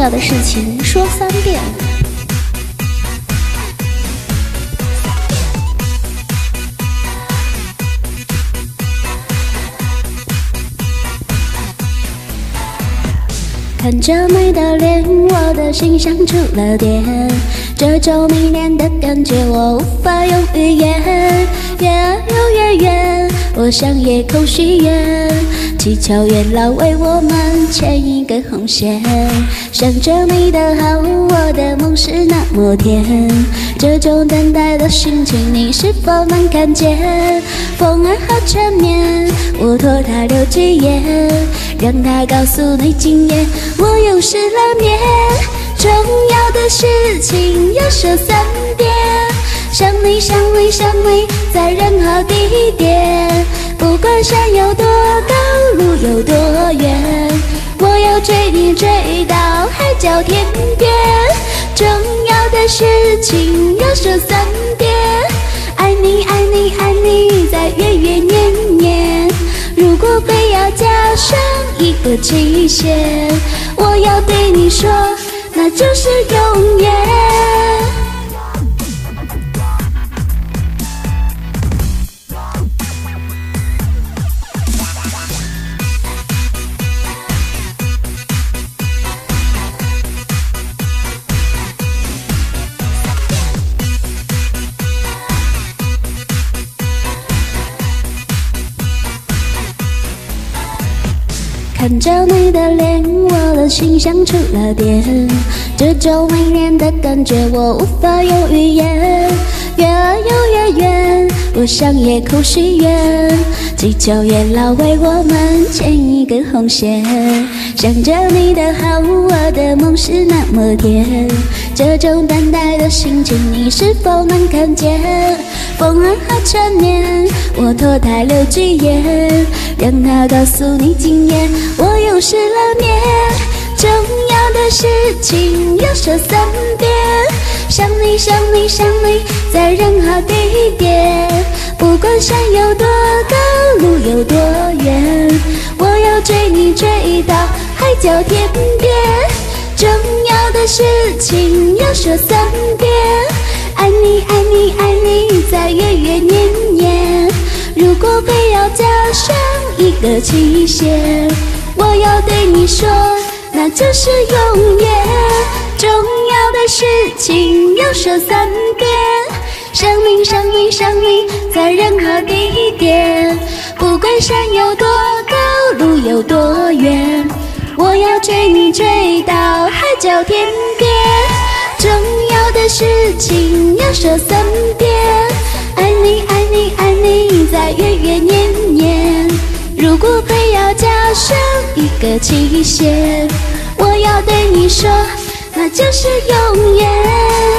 要的事情说3遍。看着你的脸，我的心像触了电，这种迷恋的感觉我无法用语言。越游越远，我向夜空许愿，祈求月老为我们牵一根红线。想着你的好，我的梦是那么甜，这种等待的心情你是否能看见？风儿好缠绵，我托它留几夜，让它告诉你今夜我又失了眠。重要的事情要说3遍，想你想你想你，在任何地点，不管山有多高，路有多远，我要追你追到海角天边。重要的事情要说3遍，爱你爱你爱你，在月月年年。如果非要加上一个期限，我要对你说，那就是永远。看着你的脸，我的心像触了电，这种迷恋的感觉我无法用语言。越游越远，我向夜空许愿，祈求月老为我们牵一根红线。想着你的好，我的梦是那么甜，这种等待的心情你是否能看见？风儿好缠绵，我托它留几夜，让它告诉你今夜我又失了眠。重要的事情要说3遍，想你想你想你，在任何地点，不管山有多高，路有多远，我要追你追到海角天边。重要的事情要说3遍，爱你爱你爱你，在月月年年。如果非要加上一个期限，我要对你说，那就是永远。重要的事情要说3遍，想你想你想你，在任何地点，不管山有多高，路有多远，我要追你追到海角天边。重要的事情要说3遍，爱你爱你爱你，在月月年年。如果非要加上一个期限，我要对你说，那就是永远。